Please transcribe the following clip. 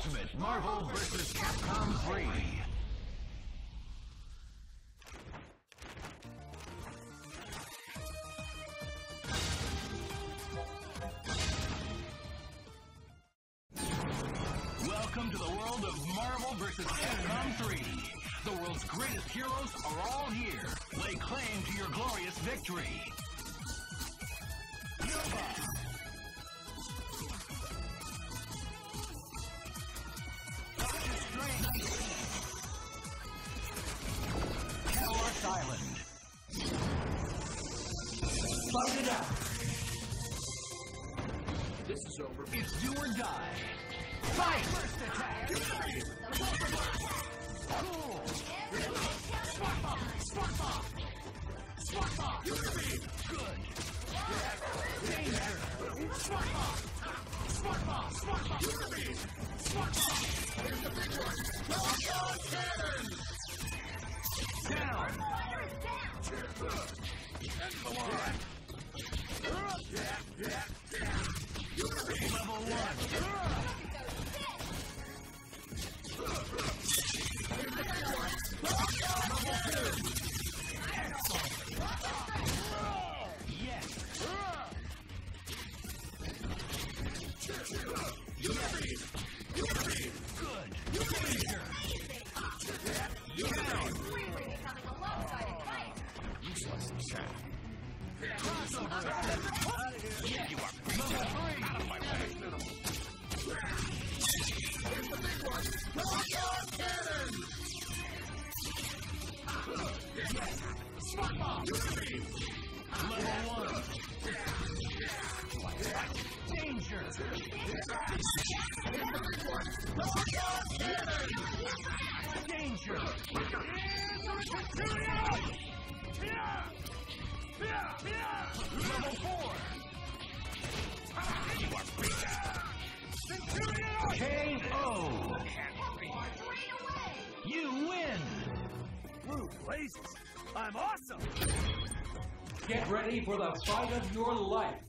Ultimate Marvel vs. Capcom 3. Welcome to the world of Marvel vs. Capcom 3. The world's greatest heroes are all here. Lay claim to your glorious victory. Nova! Doctor Strange! Catalyst Island! Fight it out! This is over. It's do or die. Fight! First attack! Cool! Spark Bomb! Spark Bomb! Spark Bomb! Good! Danger! Spark Bomb! Spark Bomb! Spark Bomb! Spark Bomb! Here's the big one! Knockout Cannon! Down! Fire is down! End the line! Level 1! I'm awesome! Get ready for the fight of your life.